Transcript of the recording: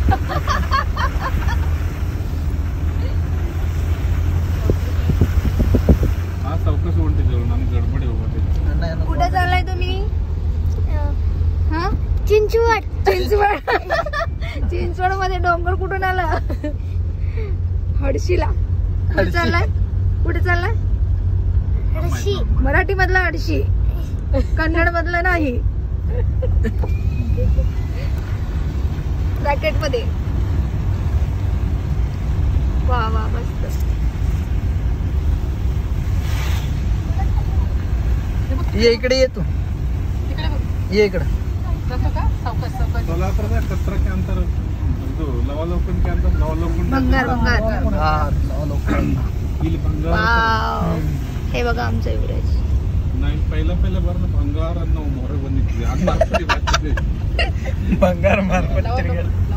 हा चौकस उलटी जवळ आणि गडबड आहे. कुठे चाललाय तुम्ही? हा चिंचवड. चिंचवड मध्ये डोंगर कुठून आला? हडशीला. कुठे चाललाय? कुठे चाललाय? हडशी. मराठी मधला हडशी, कन्नड मधला नाही. ब्रॅकेट मध्ये. वा वा मस्त. ये इकडे ये तू. ये इकडे. कचरा के अंतर लवालोकन के अंतर लवालोकन भंगार भंगार. भंगार. हे बघा आमचं युवराज. नाही पहिला बरं ना भंगार मोहर बंदितली. भंगार मारपत